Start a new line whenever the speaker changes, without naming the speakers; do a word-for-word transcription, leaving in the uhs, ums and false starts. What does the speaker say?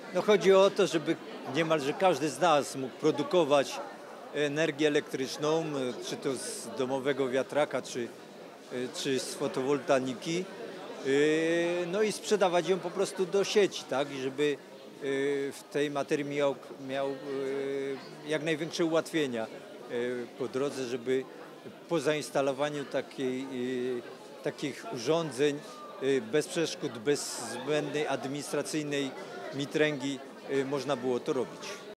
No chodzi o to, żeby niemalże każdy z nas mógł produkować energię elektryczną, czy to z domowego wiatraka, czy, czy z fotowoltaiki, no i sprzedawać ją po prostu do sieci, tak, i żeby w tej materii miał, miał jak największe ułatwienia po drodze, żeby po zainstalowaniu takiej, takich urządzeń bez przeszkód, bez zbędnej administracyjnej mitręgi można było to robić.